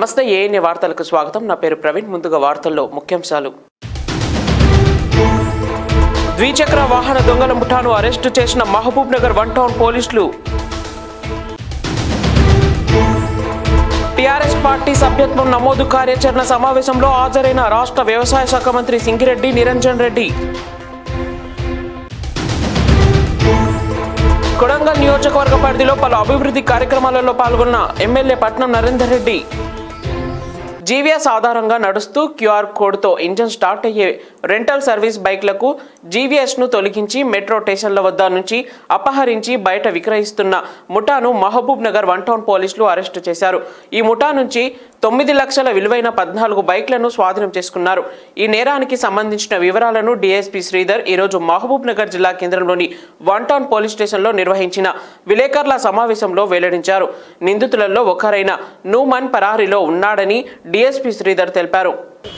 నమస్తే ఏఎన్ఏ వార్తలకు స్వాగతం. నా పేరు ప్రవీణ్. ముందుగా వార్తల్లో ముఖ్యాంశాలు. ద్విచక్ర వాహన దొంగల ముఠాను అరెస్టు చేసిన మహబూబ్ నగర్ 1 టౌన్ పోలీసులు. టీఆర్ఎస్ పార్టీ సభ్యత్వం నమోదు కార్యాచరణ సమావేశంలో హాజరైన రాష్ట్ర వ్యవసాయ శాఖ మంత్రి సింగిరెడ్డి నిరంజన్ రెడ్డి. కొడంగల్ నియోజకవర్గ పరిధిలో పలు అభివృద్ధి కార్యక్రమాలలో పాల్గొన్న ఎమ్మెల్యే పట్నం నరేందర్ రెడ్డి. జీవీఎస్ ఆధారంగా నడుస్తూ క్యూఆర్ కోడ్తో ఇంజన్ స్టార్ట్ అయ్యే రెంటల్ సర్వీస్ బైక్లకు జీవీఎస్ను తొలగించి మెట్రో స్టేషన్ల వద్ద నుంచి అపహరించి బయట విక్రయిస్తున్న ముఠాను మహబూబ్ నగర్ 1 టౌన్ పోలీసులు అరెస్టు చేశారు. ఈ ముఠా నుంచి 9 లక్షల విలువైన 14 బైక్లను స్వాధీనం చేసుకున్నారు. ఈ నేరానికి సంబంధించిన వివరాలను డీఎస్పీ శ్రీధర్ ఈరోజు మహబూబ్ నగర్ జిల్లా కేంద్రంలోని 1 టౌన్ పోలీస్ స్టేషన్లో నిర్వహించిన విలేకరుల సమావేశంలో వెల్లడించారు. నిందితులలో ఒకరైన నూమన్ పరారీలో ఉన్నాడని డీఎస్పీ శ్రీధర్ తెలిపారు.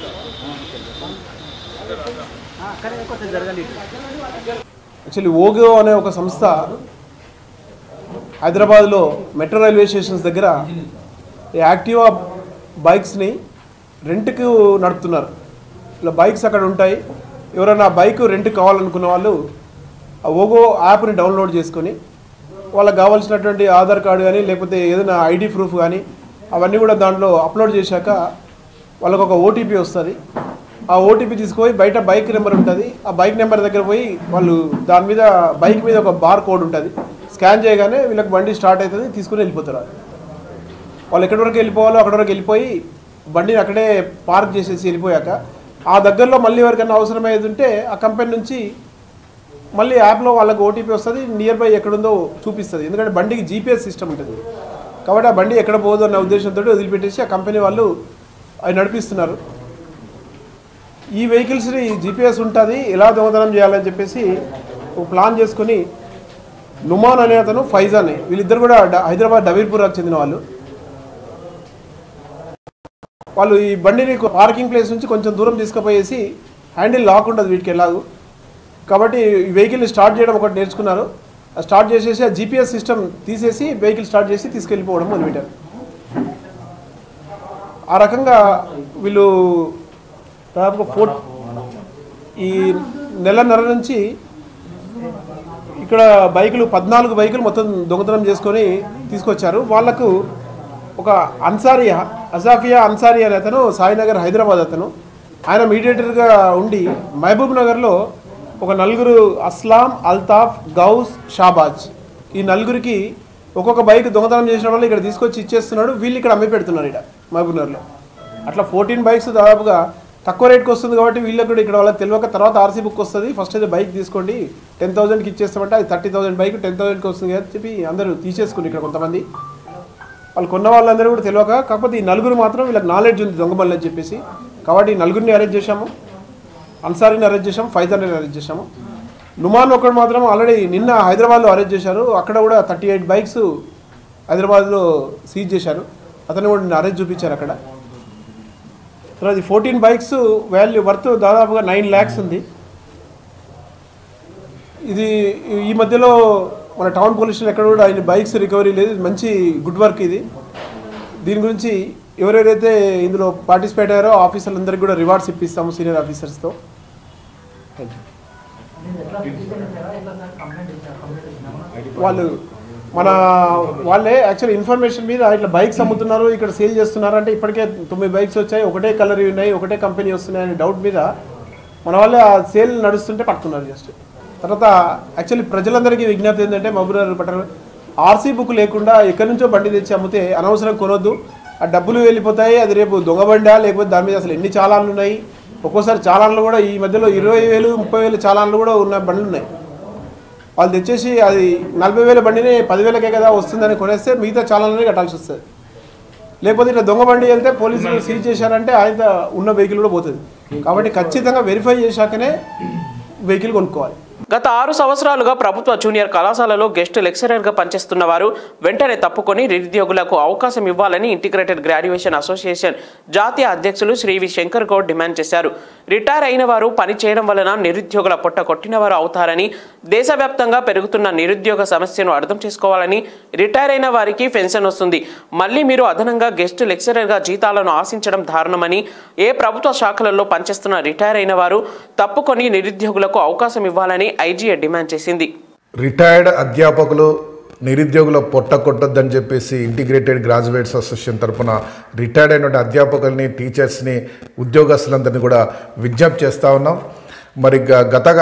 యాక్చువల్లీ ఓగో అనే ఒక సంస్థ హైదరాబాద్లో మెట్రో రైల్వే స్టేషన్స్ దగ్గర యాక్టివా బైక్స్ని రెంట్కి నడుపుతున్నారు. ఇలా బైక్స్ అక్కడ ఉంటాయి. ఎవరైనా బైక్ రెంట్ కావాలనుకున్న వాళ్ళు ఆ ఓగో యాప్ని డౌన్లోడ్ చేసుకొని వాళ్ళకి కావాల్సినటువంటి ఆధార్ కార్డు కానీ లేకపోతే ఏదైనా ఐడి ప్రూఫ్ కానీ అవన్నీ కూడా దాంట్లో అప్లోడ్ చేశాక వాళ్ళకు ఒక ఓటీపీ వస్తుంది. ఆ ఓటీపీ తీసుకుపోయి బయట బైక్ నెంబర్ ఉంటుంది. ఆ బైక్ నెంబర్ దగ్గర పోయి వాళ్ళు దాని మీద బైక్ మీద ఒక బార్ కోడ్ ఉంటుంది. స్కాన్ చేయగానే వీళ్ళకి బండి స్టార్ట్ అవుతుంది, తీసుకుని వెళ్ళిపోతారు. వాళ్ళు ఎక్కడి వరకు వెళ్ళిపోవాలో అక్కడి వరకు వెళ్ళిపోయి బండిని అక్కడే పార్క్ చేసేసి వెళ్ళిపోయాక ఆ దగ్గరలో మళ్ళీ ఎవరికైనా అవసరమయ్యేది ఉంటే ఆ కంపెనీ నుంచి మళ్ళీ యాప్లో వాళ్ళకి ఓటీపీ వస్తుంది, నియర్ బై ఎక్కడుందో చూపిస్తుంది. ఎందుకంటే బండికి జీపీఎస్ సిస్టమ్ ఉంటుంది కాబట్టి ఆ బండి ఎక్కడ పోదు అన్న ఉద్దేశంతో వదిలిపెట్టేసి ఆ కంపెనీ వాళ్ళు అవి నడిపిస్తున్నారు. ఈ వెహికల్స్ని జీపీఎస్ ఉంటుంది, ఎలా దొంగతనం చేయాలని చెప్పేసి ఒక ప్లాన్ చేసుకొని నుమాన్ అనే అతను, ఫైజాన్, వీళ్ళిద్దరు కూడా హైదరాబాద్ డబీర్పురాకు చెందిన వాళ్ళు ఈ బండిని పార్కింగ్ ప్లేస్ నుంచి కొంచెం దూరం తీసుకుపోయేసి హ్యాండిల్ లాక్ ఉంటుంది వీటికి ఎలాగూ కాబట్టి ఈ వెహికల్ని స్టార్ట్ చేయడం ఒకటి నేర్చుకున్నారు. స్టార్ట్ చేసేసి ఆ జీపీఎస్ సిస్టమ్ తీసేసి వెహికల్ స్టార్ట్ చేసి తీసుకెళ్ళిపోవడం మొదలుపెట్టారు. ఆ రకంగా వీళ్ళు దాదాపుగా ఈ నెలన్నర నుంచి ఇక్కడ 14 బైకులు మొత్తం దొంగతనం చేసుకొని తీసుకొచ్చారు. వాళ్లకు ఒక అజాఫియా అన్సారీ అనే అతను, సాయినగర్ హైదరాబాద్ అతను, ఆయన మీడియేటర్గా ఉండి మహబూబ్ నగర్లో ఒక 4 అస్లాం, అల్తాఫ్, గౌస్, షాబాజ్, ఈ 4కి ఒక్కొక్క బైక్ దొంగతనం చేసిన వాళ్ళు ఇక్కడ తీసుకొచ్చి ఇచ్చేస్తున్నాడు. వీళ్ళు ఇక్కడ అమ్మి పెడుతున్నారు ఇక్కడ మహబూబ్ నగర్లో. అట్లా 14 బైక్స్ దాదాపుగా తక్కువ రేట్కి వస్తుంది కాబట్టి వీళ్ళకి కూడా ఇక్కడ వాళ్ళకి తెలియక తర్వాత ఆర్సీ బుక్ వస్తుంది, ఫస్ట్ అయితే బైక్ తీసుకోండి 10,000కి ఇచ్చేస్తామంటే అది 30,000 బైక్ 10,000కి వస్తుంది అని చెప్పి అందరూ తీసేసుకుని ఇక్కడ కొంతమంది వాళ్ళు కొన్న వాళ్ళందరూ కూడా తెలియక. కాకపోతే ఈ 4 మాత్రం వీళ్ళకి నాలెడ్జ్ ఉంది దొంగబళ్ళు అని చెప్పేసి కాబట్టి ఈ 4ని అరెస్ట్ చేశాము. అన్సారీని అరెస్ట్ చేశాము, ఫైజాన్ని అరెస్ట్ చేశాము. నుమాన్ ఒకటి మాత్రం ఆల్రెడీ నిన్న హైదరాబాద్లో అరెస్ట్ చేశారు. అక్కడ కూడా 38 బైక్స్ హైదరాబాద్లో సీజ్ చేశారు. అతను కూడా నిన్న అరెస్ట్ చూపించారు అక్కడ. తర్వాత 14 బైక్స్ వాల్యూ వర్త్ దాదాపుగా 9 lakhs ఉంది. ఇది ఈ మధ్యలో మన టౌన్ పోలీసులు ఎక్కడ కూడా ఆయన బైక్స్ రికవరీ లేదు. మంచి గుడ్ వర్క్ ఇది. దీని గురించి ఎవరెవరైతే ఇందులో పార్టిసిపేట్ అయ్యారో ఆఫీసర్లందరికీ కూడా రివార్డ్స్ ఇప్పిస్తాము సీనియర్ ఆఫీసర్స్తో. వాళ్ళే యాక్చువల్ ఇన్ఫర్మేషన్ మీద ఇట్లా బైక్స్ అమ్ముతున్నారు, ఇక్కడ సేల్ చేస్తున్నారు అంటే ఇప్పటికే 9 బైక్స్ వచ్చాయి, ఒకటే కలర్ ఉన్నాయి, ఒకటే కంపెనీ వస్తున్నాయి అనే డౌట్ మీద మన వాళ్ళే ఆ సేల్ నడుస్తుంటే పట్టుకున్నారు జస్ట్. తర్వాత యాక్చువల్లీ ప్రజలందరికీ విజ్ఞప్తి ఏంటంటే మహబూబ్ నగర్ పట్టణ ఆర్సీ బుక్ లేకుండా ఎక్కడి నుంచో బండి తెచ్చి అమ్మితే అనవసరం కొనొద్దు. ఆ డబ్బులు వెళ్ళిపోతాయి. అది రేపు దొంగ బండా లేకపోతే దాని మీద అసలు ఎన్ని చాలాన్లు ఉన్నాయి. ఒక్కోసారి చాలాన్లు కూడా ఈ మధ్యలో 20,000, 30,000 చాలాన్లు కూడా ఉన్న బండ్లు ఉన్నాయి. వాళ్ళు తెచ్చేసి అది 40,000 బండిని 10,000కే కదా వస్తుందని కొనేస్తే మిగతా చాలానే కట్టాల్సి వస్తుంది. లేకపోతే ఇట్లా దొంగ బండి వెళ్తే పోలీసులు సీజ్ చేశారంటే ఆయన ఉన్న వెహికల్ కూడా పోతుంది. కాబట్టి ఖచ్చితంగా వెరిఫై చేశాకనే వెహికల్ కొనుక్కోవాలి. గత 6 సంవత్సరాలుగా ప్రభుత్వ జూనియర్ కళాశాలలో గెస్ట్ లెక్చరర్గా పనిచేస్తున్న వారు వెంటనే తప్పుకొని నిరుద్యోగులకు అవకాశం ఇవ్వాలని ఇంటిగ్రేటెడ్ గ్రాడ్యుయేషన్ అసోసియేషన్ జాతీయ అధ్యక్షులు శ్రీ వి శంకర్ గౌడ్ డిమాండ్ చేశారు. రిటైర్ అయిన వారు పని చేయడం వలన నిరుద్యోగుల పొట్ట కొట్టినవారు అవుతారని, దేశవ్యాప్తంగా పెరుగుతున్న నిరుద్యోగ సమస్యను అర్థం చేసుకోవాలని, రిటైర్ అయిన వారికి పెన్షన్ వస్తుంది, మళ్ళీ మీరు అదనంగా గెస్ట్ లెక్చరర్గా జీతాలను ఆశించడం దారుణమని, ఏ ప్రభుత్వ శాఖలలో పనిచేస్తున్న రిటైర్ అయిన వారు తప్పుకొని నిరుద్యోగులకు అవకాశం ఇవ్వాలని ఐజీఏ డిమాండ్ చేసింది. రిటైర్డ్ అధ్యాపకులు నిరుద్యోగుల పొట్ట కొట్టొద్దని చెప్పేసి ఇంటిగ్రేటెడ్ గ్రాడ్యుయేట్స్ అసోసియేషన్ తరఫున రిటైర్డ్ అయిన అధ్యాపకుల్ని, టీచర్స్ని, ఉద్యోగస్తులందరినీ కూడా విజ్ఞప్తి చేస్తూ ఉన్నాం. మరి గతగా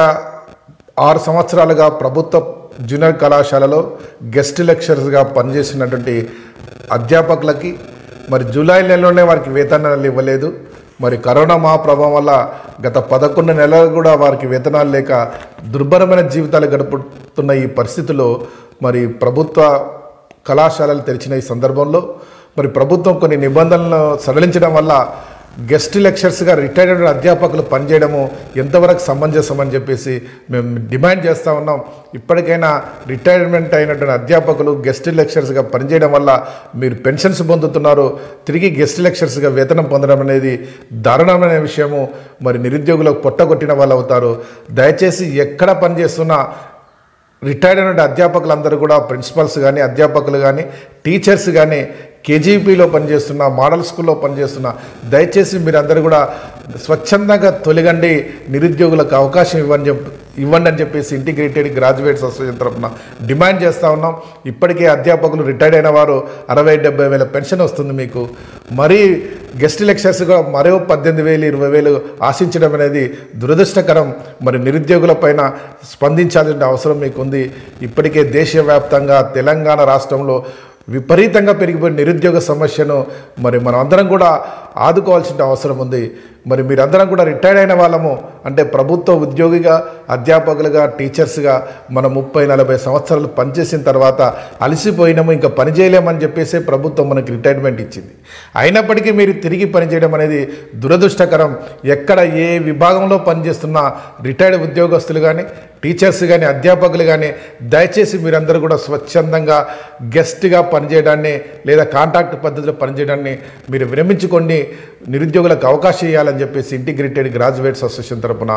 6 సంవత్సరాలుగా ప్రభుత్వ జూనియర్ కళాశాలలో గెస్ట్ లెక్చరర్స్గా పనిచేసినటువంటి అధ్యాపకులకి మరి జూలై నెలలోనే వారికి వేతనాలు ఇవ్వలేదు. మరి కరోనా మహాప్రభావం వల్ల గత 11 నెలలు కూడా వారికి వేతనాలు లేక దుర్భరమైన జీవితాలు గడుపుతున్న ఈ పరిస్థితుల్లో మరి ప్రభుత్వ కళాశాలలు తెరిచిన ఈ సందర్భంలో మరి ప్రభుత్వం కొన్ని నిబంధనలను సడలించడం వల్ల గెస్ట్ లెక్చర్స్గా రిటైర్డ్ అధ్యాపకులు పనిచేయడము ఎంతవరకు సమంజసం అని చెప్పేసి మేము డిమాండ్ చేస్తూ ఉన్నాం. ఇప్పటికైనా రిటైర్మెంట్ అయినటువంటి అధ్యాపకులు గెస్ట్ లెక్చర్స్గా పనిచేయడం వల్ల మీరు పెన్షన్స్ పొందుతున్నారు, తిరిగి గెస్ట్ లెక్చర్స్గా వేతనం పొందడం అనేది దారుణమైన విషయము. మరి నిరుద్యోగులకు పొట్టగొట్టిన వాళ్ళు అవుతారు. దయచేసి ఎక్కడ పనిచేస్తున్నా రిటైర్డ్ అయిన అధ్యాపకులందరూ కూడా ప్రిన్సిపల్స్ కానీ, అధ్యాపకులు కానీ, టీచర్స్ కానీ, కేజీపీలో పనిచేస్తున్న, మోడల్ స్కూల్లో పనిచేస్తున్న దయచేసి మీరందరూ కూడా స్వచ్ఛందంగా తొలగండి, నిరుద్యోగులకు అవకాశం ఇవ్వండి అని చెప్పేసి ఇంటిగ్రేటెడ్ గ్రాడ్యుయేట్స్ అసోసియేషన్ తరఫున డిమాండ్ చేస్తూ ఉన్నాం. ఇప్పటికే అధ్యాపకులు రిటైర్డ్ అయిన వారు 60-70 వేల పెన్షన్ వస్తుంది మీకు. మరీ గెస్ట్ లెక్చర్స్గా మరో 18,000, 20,000 ఆశించడం అనేది దురదృష్టకరం. మరి నిరుద్యోగుల పైన స్పందించాల్సిన అవసరం మీకు ఉంది. ఇప్పటికే దేశవ్యాప్తంగా తెలంగాణ రాష్ట్రంలో విపరీతంగా పెరిగిపోయిన నిరుద్యోగ సమస్యను మరి మనం అందరం కూడా ఆదుకోవాల్సిన అవసరం ఉంది. మరి మీరందరం కూడా రిటైర్డ్ అయిన వాళ్ళము అంటే ప్రభుత్వ ఉద్యోగిగా, అధ్యాపకులుగా, టీచర్స్గా మనం 30-40 సంవత్సరాలు పనిచేసిన తర్వాత అలసిపోయినాము, ఇంకా పని చేయలేమని చెప్పేసి ప్రభుత్వం మనకి రిటైర్మెంట్ ఇచ్చింది. అయినప్పటికీ మీరు తిరిగి పనిచేయడం అనేది దురదృష్టకరం. ఎక్కడ ఏ విభాగంలో పనిచేస్తున్న రిటైర్డ్ ఉద్యోగస్తులు కానీ, టీచర్స్ కానీ, అధ్యాపకులు కానీ దయచేసి మీరందరూ కూడా స్వచ్ఛందంగా గెస్ట్గా పనిచేయడాన్ని లేదా కాంట్రాక్ట్ పద్ధతిలో పనిచేయడాన్ని మీరు విరమించుకోండి, నిరుద్యోగులకు అవకాశం ఇవ్వాలని చెప్పేసి ఇంటిగ్రేటెడ్ గ్రాడ్యుయేట్స్ అసోసియేషన్ తరఫున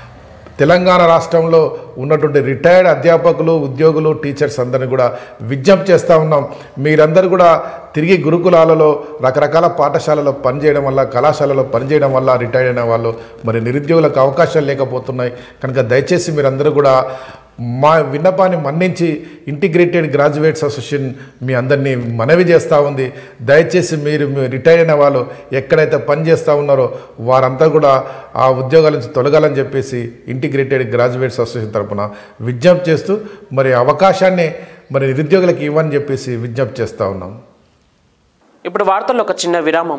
తెలంగాణ రాష్ట్రంలో ఉన్నటువంటి రిటైర్డ్ అధ్యాపకులు, ఉద్యోగులు, టీచర్స్ అందరినీ కూడా విజ్ఞప్తి చేస్తూ ఉన్నాం. మీరందరూ కూడా తిరిగి గురుకులాలలో, రకరకాల పాఠశాలలో పనిచేయడం వల్ల, కళాశాలలో పనిచేయడం వల్ల రిటైర్డ్ అయిన వాళ్ళు మరి నిరుద్యోగులకు అవకాశాలు లేకపోతున్నాయి. కనుక దయచేసి మీరందరూ కూడా మా విన్నపాన్ని మన్నించి ఇంటిగ్రేటెడ్ గ్రాడ్యుయేట్స్ అసోసియేషన్ మీ అందరినీ మనవి చేస్తూ ఉంది. దయచేసి మీరు రిటైర్ అయిన వాళ్ళు ఎక్కడైతే పని చేస్తూ ఉన్నారో వారంతా కూడా ఆ ఉద్యోగాల నుంచి తొలగాలని చెప్పేసి ఇంటిగ్రేటెడ్ గ్రాడ్యుయేట్స్ అసోసియేషన్ తరఫున విజ్ఞప్తి చేస్తూ మరి అవకాశాన్ని మరి నిరుద్యోగులకు ఇవ్వని చెప్పేసి విజ్ఞప్తి చేస్తూ ఉన్నాం. ఇప్పుడు వార్తల్లో ఒక చిన్న విరామం.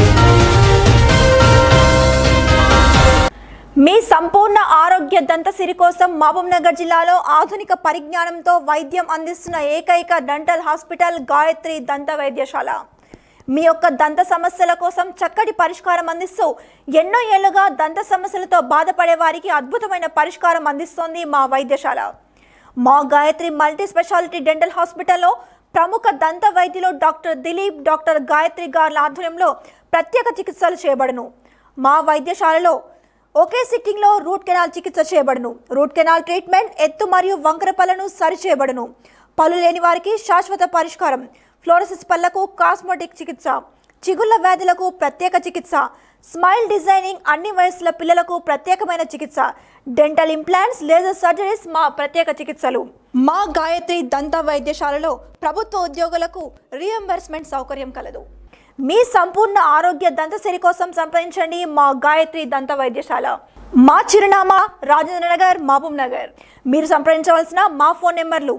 మీ సంపూర్ణ ఆరోగ్య దంతసిరి కోసం మహబూబ్నగర్ జిల్లాలో ఆధునిక పరిజ్ఞానంతో వైద్యం అందిస్తున్న ఏకైక డెంటల్ హాస్పిటల్ గాయత్రి దంత వైద్యశాల. మీ యొక్క దంత సమస్యల కోసం చక్కటి పరిష్కారం అందిస్తూ ఎన్నో ఏళ్లుగా దంత సమస్యలతో బాధపడే వారికి అద్భుతమైన పరిష్కారం అందిస్తోంది మా వైద్యశాల. మా గాయత్రి మల్టీ స్పెషాలిటీ డెంటల్ హాస్పిటల్లో ప్రముఖ దంత వైద్యులు డాక్టర్ దిలీప్, డాక్టర్ గాయత్రి గార్ల ఆధ్వర్యంలో ప్రత్యేక చికిత్సలు చేయబడును. మా వైద్యశాలలో ఒకే సిట్టింగ్లో రూట్ కెనాల్ చికిత్స చేయబడును. రూట్ కెనాల్ ట్రీట్మెంట్ ఎత్తు మరియు వంకర పళ్లను సరిచేయబడును. పళ్ళు లేని వారికి శాశ్వత పరిష్కారం, ఫ్లోరోసిస్ పళ్లకు కాస్మెటిక్ చికిత్స, చిగుళ్ల వ్యాధులకు ప్రత్యేక చికిత్స, స్మైల్ డిజైనింగ్, అన్ని వయసుల పిల్లలకు ప్రత్యేకమైన చికిత్స, డెంటల్ ఇంప్లాంట్స్, లేజర్ సర్జరీస్ మా ప్రత్యేక చికిత్సలు. మా గాయత్రి దంత వైద్యశాలలో ప్రభుత్వ ఉద్యోగులకు రీఎంబర్స్మెంట్ సౌకర్యం కలదు. మీ సంపూర్ణ ఆరోగ్య దంతసిరి కోసం సంప్రదించండి మా గాయత్రి దంత వైద్యశాల. మా చిరునామా రాజేంద్రనగర్, మహబూబ్ నగర్. మీరు సంప్రదించవలసిన మా ఫోన్ నెంబర్లు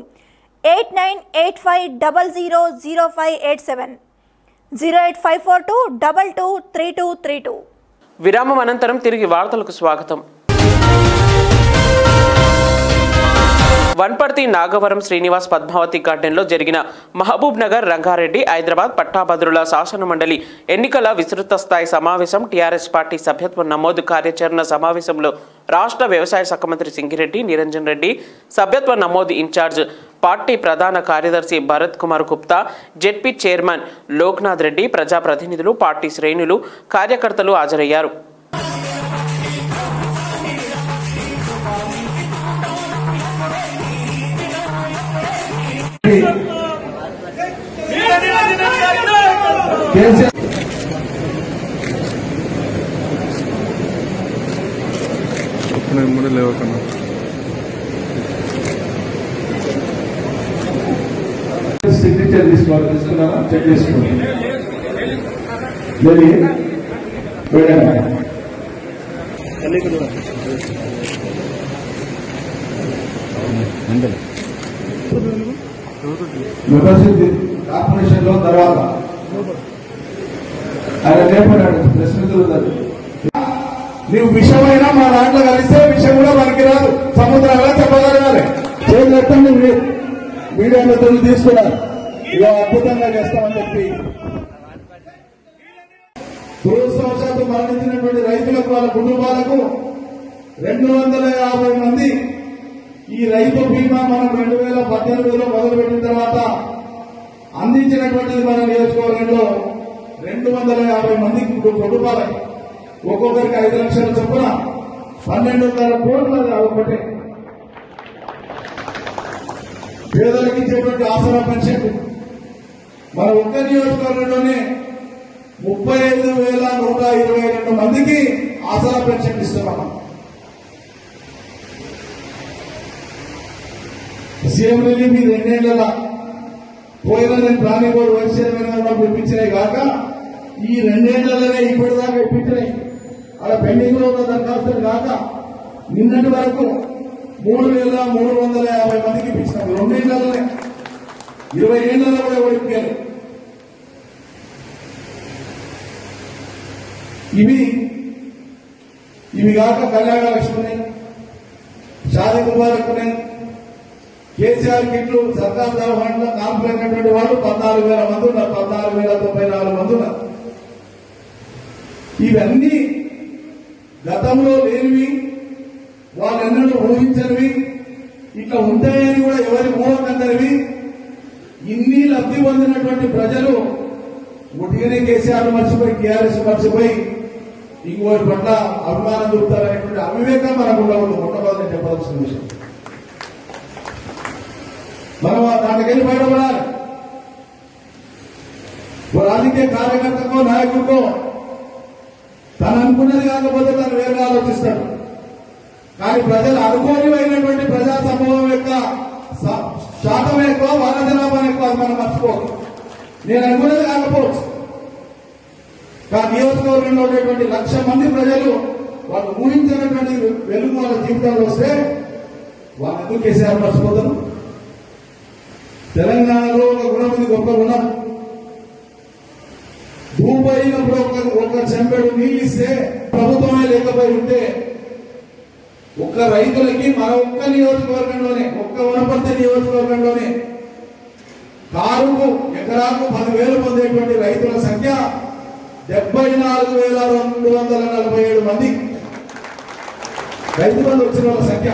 8985000587, 08542223232. విరామం అనంతరం తిరిగి వార్తలకు స్వాగతం. వనపర్తి నాగవరం శ్రీనివాస్ పద్మావతి గార్డెన్లో జరిగిన మహబూబ్ నగర్ రంగారెడ్డి హైదరాబాద్ పట్టాభద్రుల శాసన మండలి ఎన్నికల విస్తృత స్థాయి సమావేశం టీఆర్ఎస్ పార్టీ సభ్యత్వ నమోదు కార్యాచరణ సమావేశంలో రాష్ట్ర వ్యవసాయ శాఖ మంత్రి సింగిరెడ్డి నిరంజన్ రెడ్డి, సభ్యత్వ నమోదు ఇన్ఛార్జ్ పార్టీ ప్రధాన కార్యదర్శి భరత్ కుమార్ గుప్తా, జెడ్పీ చైర్మన్ లోక్నాథ్ రెడ్డి, ప్రజాప్రతినిధులు, పార్టీ శ్రేణులు, కార్యకర్తలు హాజరయ్యారు. సిగ్నేచర్ తీసుకున్నారా చెక్ చేసుకోండి. కార్పొరేషన్ లో తర్వాత ఆయన లేపడాడు ప్రశ్నలు. నీవు విషమైనా మా దాంట్లో కలిస్తే విషయం కూడా మనకి రాదు, సముద్రాలుగా చెప్పగలగాలి. చేయలేదండి మీడియా మిత్రులు తీసుకున్నారు, ఇలా అద్భుతంగా చేస్తామని చెప్పి. దురదృష్టవశాత్తు మరణించినటువంటి రైతులకు, వాళ్ళ కుటుంబాలకు 250 మంది ఈ రైతు బీమా మనం 2018లో మొదలుపెట్టిన తర్వాత అందించినటువంటిది మన నియోజకవర్గంలో 250 మంది కుటుంబాలకు ఒక్కొక్కరికి 5 లక్షల చొప్పున 12.5 కోట్ల ఒకటే పేదలకు ఇచ్చేటువంటి ఆసరా పెన్షన్ మన ఒక్క నియోజకవర్గంలోనే 35,122 మందికి ఆసరా పెన్షన్ ఇస్తున్నాం. సీఎం రిలీఫ్ ఈ 2 ఏళ్ల పోయిన నేను ప్రాణి బోర్డు వైస్ చైర్మన్ ఉన్నప్పుడు ఇప్పించినాయి కాక ఈ 2 ఏళ్లలోనే ఇప్పటిదాకా ఇప్పించినాయి. అలా పెండింగ్ లో ఉన్న దరఖాస్తులు కాక నిన్నటి వరకు 3,350 మందికి ఇప్పించినాం. 2 ఏళ్లలోనే 20 ఏళ్లలో కూడా ఎవరు ఇప్పారు. ఇవి కాక కళ్యాణ లక్ష్మి, షాదీ ముబారక్, కేసీఆర్ కిట్లు, సర్కార్ దవాఖానలో కాంప్లైనటువంటి వాళ్ళు 14,000 మంది ఉన్నారు, 14,094 మంది ఉన్నారు. ఇవన్నీ గతంలో లేనివి, వాళ్ళెన్నడూ ఊహించనివి, ఇట్లా ఉంటాయని కూడా ఎవరి ఊహకందరివి. ఇన్ని లబ్ధి పొందినటువంటి ప్రజలు ఉట్టిగానే కేసీఆర్ మర్చిపోయి, టీఆర్ఎస్ మర్చిపోయి ఇంకోటి పట్ల అభిమానం చూపుతారనేటువంటి అవివేకం మనకు ఉండకూడదు. మొట్టమొదటి చెప్పాల్సిన విషయం, మనం దానికెళ్ళి బయటపడాలి. రాజకీయ కార్యకర్తకో నాయకుడికో తను అనుకున్నది కాకపోతే తను వేరుగా ఆలోచిస్తాడు. కానీ ప్రజలు అనుకోనివైనటువంటి ప్రజా సమూహం యొక్క శాతం ఎక్కువ, వాళ్ళ జనాభా ఎక్కువ, అది మనం మర్చిపోవచ్చు. నేను అనుకున్నది కాకపోవచ్చు, కానీ నియోజకవర్గంలో ఉండేటువంటి 1,00,000 మంది ప్రజలు వాళ్ళు ఊహించినటువంటి వెలుగు వాళ్ళ జీవితంలో వస్తే వాళ్ళు ఎందుకు కేసీఆర్ మర్చిపోతారు? తెలంగాణలో ఒక గుణం ఉంది, గొప్ప గుణం. భూపైనప్పుడు ఒక చెంబెడు నీళ్ళు ఇస్తే ప్రభుత్వమే లేకపోయి ఉంటే ఒక్క రైతులకి మన ఒక్క నియోజకవర్గంలోనే, ఒక్క వనపర్తి నియోజకవర్గంలోనే కారుకు ఎకరాకు 10,000 పొందేటువంటి రైతుల సంఖ్య 74,247 మంది రైతు బంధు వచ్చిన వాళ్ళ సంఖ్య.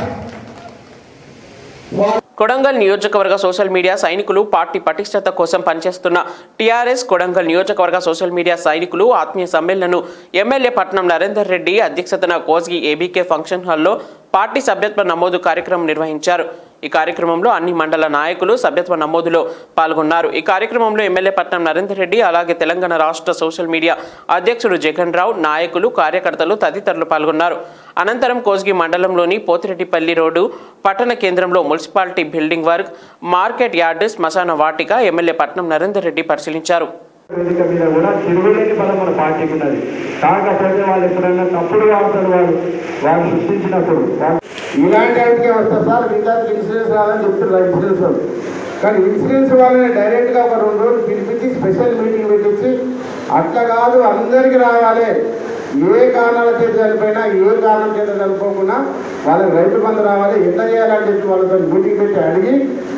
కొడంగల్ నియోజకవర్గ సోషల్ మీడియా సైనికులు పార్టీ పటిష్టత కోసం పనిచేస్తున్న టీఆర్ఎస్ కొడంగల్ నియోజకవర్గ సోషల్ మీడియా సైనికులు ఆత్మీయ సమ్మేళనను ఎమ్మెల్యే పట్నం నరేందర్ రెడ్డి అధ్యక్షతన కోస్గి ఏబీకే ఫంక్షన్ హాల్లో పార్టీ సభ్యత్వ నమోదు కార్యక్రమం నిర్వహించారు. ఈ కార్యక్రమంలో అన్ని మండల నాయకులు సభ్యత్వ నమోదులో పాల్గొన్నారు. ఈ కార్యక్రమంలో ఎమ్మెల్యే పట్నం నరేందర్ రెడ్డి, అలాగే తెలంగాణ రాష్ట్ర సోషల్ మీడియా అధ్యక్షుడు జగన్ రావు, నాయకులు, కార్యకర్తలు తదితరులు పాల్గొన్నారు. అనంతరం కోస్గి మండలంలోని పోతిరెడ్డిపల్లి రోడ్డు పట్టణ కేంద్రంలో municipality building work, market yard, శ్మశాన వాటిక ఎమ్మెల్యే పట్నం నరేందర్ రెడ్డి పరిశీలించారు. వేదిక మీద కూడా తిరుగులేని బలం మన పార్టీకి ఉన్నది. కాకపోతే వాళ్ళు ఎప్పుడైనా తప్పుడు వార్తలు వాళ్ళు సృష్టించినప్పుడు ఇలాంటి వాటికి వస్తారు సార్, విద్యార్థులు ఇన్సూరెన్స్ రాదని చెప్తున్నారు. ఇన్సూరెన్స్ వాళ్ళు కానీ ఇన్సూరెన్స్ వాళ్ళని డైరెక్ట్గా ఒక 2 రోజులు పిలిపించి స్పెషల్ మీటింగ్ పెట్టించి అట్లా కాదు అందరికీ రావాలి, ఏ కారణాల చేత చనిపోయినా ఏ కారణం చేత చనిపోకుండా వాళ్ళకి రైతు బంధు రావాలి, ఎట్లా చేయాలని చెప్పి వాళ్ళతో మీటింగ్ పెట్టి అడిగి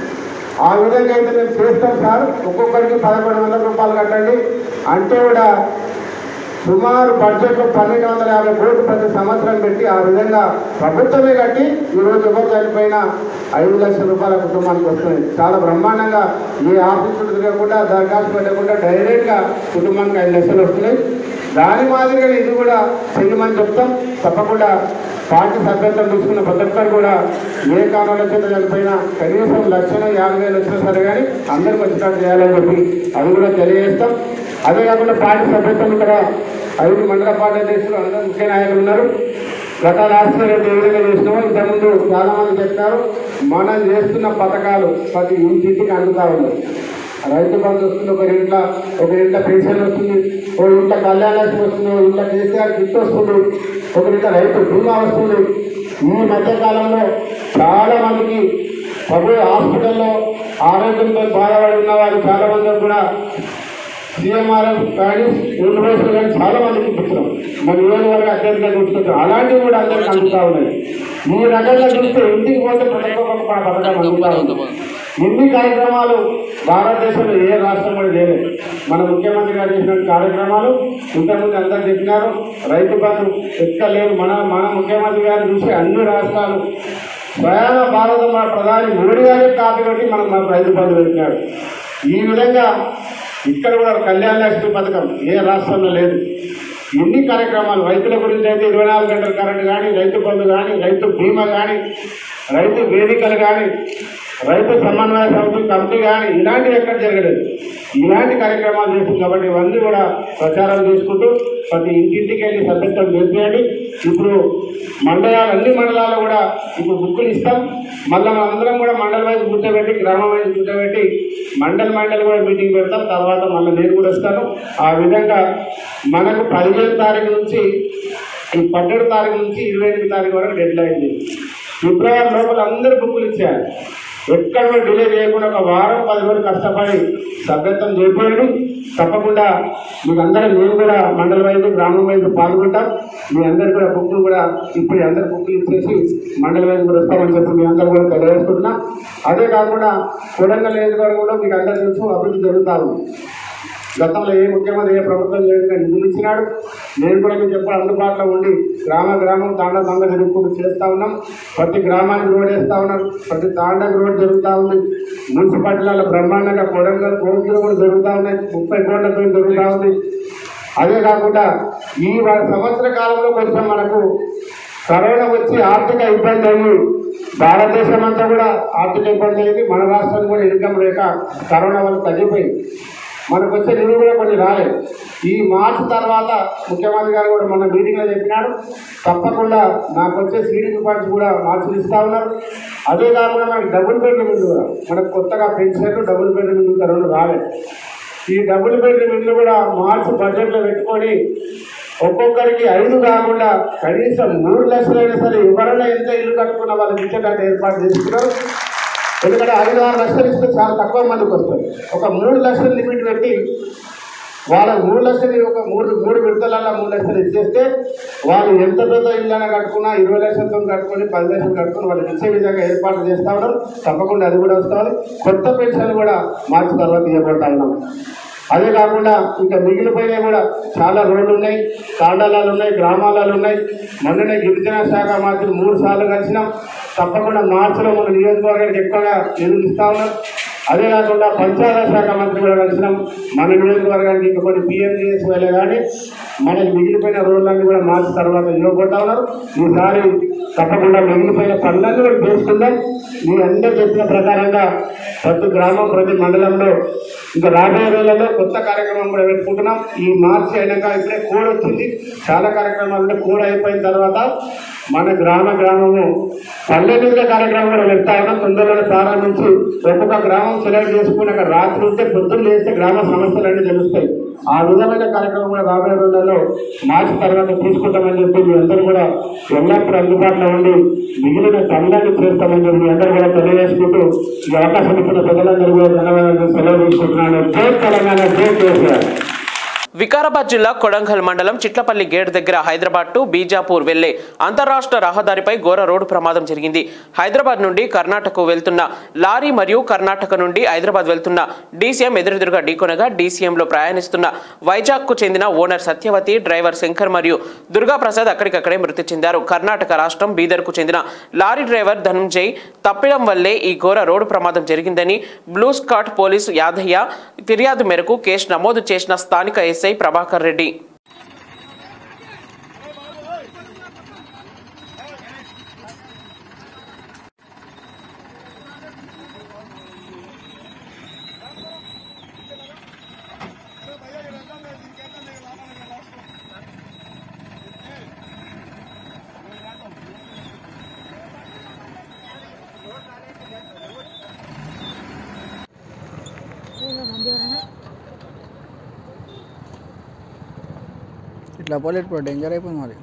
ఆ విధంగా అయితే మేము చేస్తాం సార్, ఒక్కొక్కరికి 1100 రూపాయలు కట్టండి అంటే కూడా సుమారు బడ్జెట్లో 1250 కోట్లు ప్రతి సంవత్సరం పెట్టి ఆ విధంగా ప్రభుత్వమే కట్టి ఈరోజు ఎవరు చనిపోయినా 5 లక్షల రూపాయల కుటుంబానికి వస్తుంది. చాలా బ్రహ్మాండంగా ఏ ఆఫీసులు తిరగకుండా దరఖాస్తు పెట్టకుండా డైరెక్ట్గా కుటుంబానికి 5 లక్షలు వస్తున్నాయి. దాని మాదిరిగా ఇది కూడా చెయ్యమని చెప్తాం. తప్పకుండా పార్టీ సభ్యత్వం తీసుకున్న ప్రతి ఒక్కరు కూడా ఏ కారణాల చేత చనిపోయినా కనీసం 1,50,000 వచ్చినా సరే కానీ అందరికి వచ్చేటట్టు చేయాలని చెప్పి అది కూడా తెలియజేస్తాం. అదే కాకుండా పార్టీ సభ్యత్వం ఇక్కడ 5 మండల పార్టీ అధ్యక్షులు అందరూ ముఖ్య నాయకులు ఉన్నారు. గత రాష్ట్రంలో ఏ విధంగా చేసినామో ఇంతకుముందు చాలా మంది చెప్తారు. మనం చేస్తున్న పథకాలు ప్రతి ఇంటికి అందుతా ఉన్నాయి. రైతు బంధు వస్తుంది, ఒక ఇంట్లో పెన్షన్ వస్తుంది, ఒక ఇంట్లో కళ్యాణ లక్ష్మి వస్తుంది, ఒక ఇంట్లో కేసీఆర్ గిఫ్ట్ వస్తుంది, ఒక ఇంట్లో రైతు బీమా వస్తుంది. ఈ మధ్యకాలంలో చాలా మందికి హాస్పిటల్లో ఆరోగ్యంతో బాధపడి ఉన్న వారు చాలా మంది కూడా సీఎంఆర్ఎఫ్ కానీ యూనివర్సిటీ కానీ చాలా మందికి ఇప్పించాం. మన నియోజకవర్గ అత్యంత చూసుకుంటాం. అలాంటివి కూడా అందరికీ అందుతా ఉన్నాయి. ఈ రకంగా చూస్తే ఇంటికి పోతే ప్రతి ఒక్క పథకం అందుతా ఉంది. ఇన్ని కార్యక్రమాలు భారతదేశంలో ఏ రాష్ట్రం కూడా చేయలేదు. మన ముఖ్యమంత్రి గారు చేసిన కార్యక్రమాలు ఇంతకుముందు అందరూ చెప్పినారు. రైతు బంధు ఎక్కలేదు. మన ముఖ్యమంత్రి గారు చూసి అన్ని రాష్ట్రాలు స్వయాన భారత మన ప్రధాని మోడీ గారి కాపీ పెట్టి మనకు రైతు బంధు పెట్టినాడు. ఈ విధంగా ఇక్కడ కూడా కళ్యాణ లక్ష్మి పథకం ఏ రాష్ట్రంలో లేదు. ఎన్ని కార్యక్రమాలు రైతుల గురించి అయితే 24 గంటల కరెంట్ కానీ, రైతు బంధు కానీ, రైతు బీమా కానీ, రైతు వేదికలు కానీ, రైతు సమన్వయ సమితి కమిటీ కానీ ఇలాంటివి ఎక్కడ జరగలేదు. ఇలాంటి కార్యక్రమాలు చేస్తుంది కాబట్టి ఇవన్నీ కూడా ప్రచారం చేసుకుంటూ ప్రతి ఇంటింటికి వెళ్ళి సభ్యత్వం చేసేయండి. ఇప్పుడు అన్ని మండలాలు కూడా ఇప్పుడు బుక్కులు ఇస్తాం. మళ్ళీ మనందరం కూడా మండల వైపు కూర్చోబెట్టి, గ్రామం వైపు కూర్చోబెట్టి మండలి కూడా మీటింగ్ పెడతాం. తర్వాత మళ్ళీ నేను కూడా వస్తాను. ఆ విధంగా మనకు 15 తారీఖు నుంచి ఈ 17 తారీఖు నుంచి 28 తారీఖు వరకు డెడ్ లైన్ ఉంది. ఫిబ్రవరి లోపల అందరూ బుక్కులు ఇచ్చేయాలి. ఎక్కడ కూడా డిలే చేయకుండా ఒక వారం 10 రోజులు కష్టపడి సభ్యత్వం చేయకూడదు. తప్పకుండా మీకు అందరం మేము కూడా మండల వైపు గ్రామం వైపు పాల్గొంటాం. మీ అందరు కూడా బుక్కులు కూడా ఇప్పుడు అందరు బుక్కులు ఇచ్చేసి మండల వైపు కూడా వస్తామని చెప్పి మీ అందరూ కూడా తెలియజేసుకుంటున్నాం. అదే కాకుండా కొడంగల్ నియోజకవర్గంలో మీకు అందరూ తెలుసు అభివృద్ధి జరుగుతూ ఉంది. గతంలో ఏ ముఖ్యమంత్రి ఏ ప్రభుత్వం చేయకుండా నిధులు ఇచ్చినాడు. నేను కూడా మీకు ఎప్పుడు అందుబాటులో ఉండి గ్రామం తాండా జరుగుతూ చేస్తూ ఉన్నాం. ప్రతి గ్రామానికి రోడ్ వేస్తూ ఉన్నారు. ప్రతి తాండాకి రోడ్ జరుగుతూ ఉంది. మున్సిపాలిటీలలో బ్రహ్మాండంగా కొడంగల్ కోర్టులు కూడా జరుగుతూ ఉన్నాయి. 30 కోట్లతో జరుగుతూ ఉంది. అదే కాకుండా ఈ సంవత్సర కాలంలో కొంచెం మనకు కరోనా వచ్చి ఆర్థిక ఇబ్బంది అయ్యి భారతదేశం అంతా కూడా ఆర్థిక ఇబ్బంది అయింది. మన రాష్ట్రం కూడా ఇన్కమ్ లేక కరోనా వల్ల తగ్గిపోయింది. మనకు వచ్చే నిధులు కూడా కొన్ని రాలేదు. ఈ మార్చి తర్వాత ముఖ్యమంత్రి గారు కూడా మన మీటింగ్లో చెప్పినాడు, తప్పకుండా నాకు వచ్చే సీడీ ఫండ్స్ కూడా మార్చిలు ఇస్తూ ఉన్నారు. అదే కాకుండా మనకి డబుల్ బెడ్రూమ్ ఇల్లు కూడా మనకు కొత్తగా పెన్షన్లు డబుల్ బెడ్రూమ్ ఇల్లు 2 రాలేదు. ఈ డబుల్ బెడ్రూమ్ ఇల్లు కూడా మార్చి బడ్జెట్లో పెట్టుకొని ఒక్కొక్కరికి 5 కాకుండా కనీసం 3 లక్షలైనా సరే ఎవరైనా ఎంత ఇల్లు కట్టుకున్న వాళ్ళకి ఇచ్చేటట్టు ఏర్పాటు చేసుకున్నారు. ఎందుకంటే 5-6 లక్షలు ఇస్తే చాలా తక్కువ మందికి వస్తుంది. ఒక 3 లక్షల లిమిట్ పెట్టి వాళ్ళకి 3 లక్షలు ఒక మూడు విడతలలో 3 లక్షలు ఇచ్చేస్తే వాళ్ళు ఎంత పెద్ద ఇళ్ళైనా కట్టుకున్నా 20 లక్షలతో కట్టుకొని 10 లక్షలు కట్టుకొని వాళ్ళకి ఇచ్చే విధంగా ఏర్పాటు చేస్తూ ఉన్నారు. తప్పకుండా అది కూడా వస్తుంది. కొత్త పెన్షన్లు కూడా మార్చి తర్వాత ఇవ్వబడతా ఉన్నాం. అదే కాకుండా ఇంకా మిగిలిపోయినవి కూడా చాలా రోడ్లు ఉన్నాయి, తాండాలాలు ఉన్నాయి, గ్రామాలలో ఉన్నాయి. మొన్ననే గిరిజన శాఖ మంత్రి 3 సార్లు కలిసినాం. తప్పకుండా మార్చిలో మన నియోజకవర్గానికి ఎక్కువగా నిధులు ఇస్తూ ఉన్నాం. అదే కాకుండా పంచాయతీ శాఖ మంత్రి కూడా కలిసినాం. మన నియోజకవర్గానికి ఇంకా కొన్ని పిఎంజిఎస్ వెళ్ళే కానీ మనకి మిగిలిపోయిన రోడ్లన్నీ కూడా మార్చి తర్వాత ఇవ్వబోతా ఉన్నారు. ఈసారి తప్పకుండా మిగిలిపోయిన పనులన్నీ కూడా చేసుకుందాం. మీ అందరూ చెప్పిన ప్రకారంగా ప్రతి గ్రామం ప్రతి మండలంలో ఇంకా రాబోయే రోజులలో కొత్త కార్యక్రమం కూడా పెట్టుకుంటున్నాం. ఈ మార్చి అయినాక ఇప్పుడే కోడ్ వచ్చింది. చాలా కార్యక్రమాలు కోడ్ అయిపోయిన తర్వాత మన గ్రామము పల్లె నిధుల కార్యక్రమం కూడా పెడతా ఉన్నాం. తొందరలో ప్రారంభించి ఒక్కొక్క గ్రామం సెలెక్ట్ చేసుకుని అక్కడ రాత్రి ఉంటే పొద్దున్న చేస్తే గ్రామ సమస్యలన్నీ తెలుస్తాయి. ఆ విధమైన కార్యక్రమం కూడా రాబోయే రోజులలో మార్చి తర్వాత తీసుకుంటామని చెప్పి మీ అందరూ కూడా ఎల్లప్పుడూ అందుబాటులో ఉండి మిగిలిన పనులన్నీ చేస్తామని చెప్పి మీ అందరూ కూడా తెలియజేసుకుంటూ ఈ అవకాశం ఇచ్చిన ప్రజలందరూ కూడా ధన్యవాదాలు సెలవు తీసుకుంటున్నాను. జై తెలంగాణ, జై కేసీఆర్. వికారాబాద్ జిల్లా కొడంగల్ మండలం చిట్లపల్లి గేట్ దగ్గర హైదరాబాద్ టు బీజాపూర్ వెళ్లే అంతర్రాష్ట్ర రహదారిపై ఘోర రోడ్డు ప్రమాదం జరిగింది. హైదరాబాద్ నుండి కర్ణాటకకు వెళ్తున్న లారీ మరియు కర్ణాటక నుండి హైదరాబాద్ వెళ్తున్న డీసీఎం ఎదురెదురుగా ఢీకొనగా డీసీఎంలో ప్రయాణిస్తున్న వైజాగ్కు చెందిన ఓనర్ సత్యవతి, డ్రైవర్ శంకర్ మరియు దుర్గాప్రసాద్ అక్కడికక్కడే మృతి చెందారు. కర్ణాటక రాష్ట్రం బీదర్కు చెందిన లారీ డ్రైవర్ ధనంజయ్ తప్పిడం వల్లే ఈ ఘోర రోడ్డు ప్రమాదం జరిగిందని బ్లూ స్కాట్ పోలీసు యాదయ్య ఫిర్యాదు మేరకు కేసు నమోదు చేసిన స్థానిక ఎస్ఐ ప్రభాకర్ రెడ్డి. ఇట్లా పోలే ఇప్పుడు డేంజర్ అయిపోయింది మరి.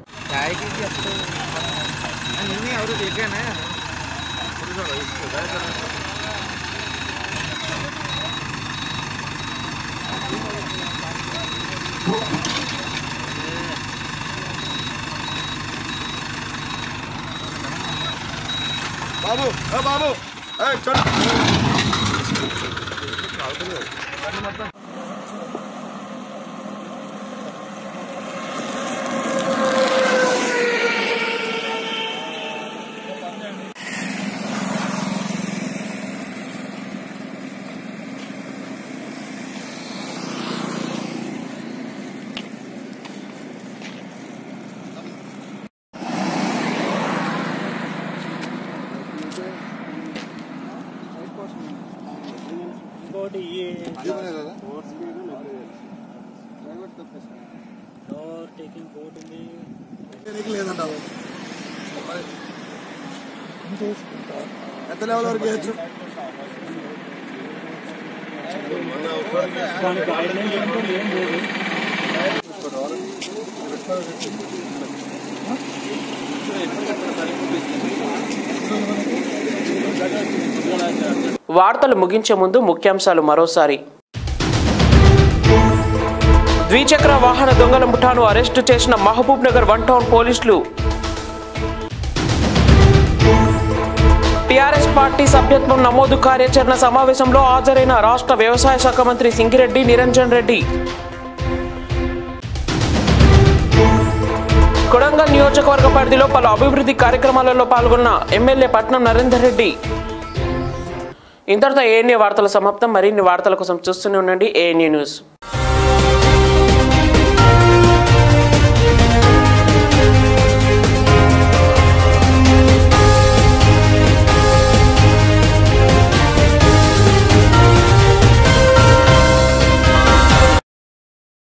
బాబు బాబు ఎంత లెవెల్ వరకు చేయొచ్చు? వార్తలు ముగించే ముందు ముఖ్యాంశాలు మరోసారి. ద్విచక్ర వాహన దొంగల ముఠాను అరెస్టు చేసిన మహబూబ్ నగర్ 1 టౌన్ పోలీసులు. టీఆర్ఎస్ పార్టీ సభ్యత్వం నమోదు కార్యాచరణ సమావేశంలో హాజరైన రాష్ట్ర వ్యవసాయ శాఖ మంత్రి సింగిరెడ్డి నిరంజన్ రెడ్డి. కొడంగల్ నియోజకవర్గ పరిధిలో పలు అభివృద్ధి కార్యక్రమాలలో పాల్గొన్న ఎమ్మెల్యే పట్నం నరేందర్ రెడ్డి. ఇంతటితో ఏఎన్ఏ వార్తల సమాప్తం. మరిన్ని వార్తల కోసం చూస్తూనే ఉండండి ఏఎన్ఏ న్యూస్.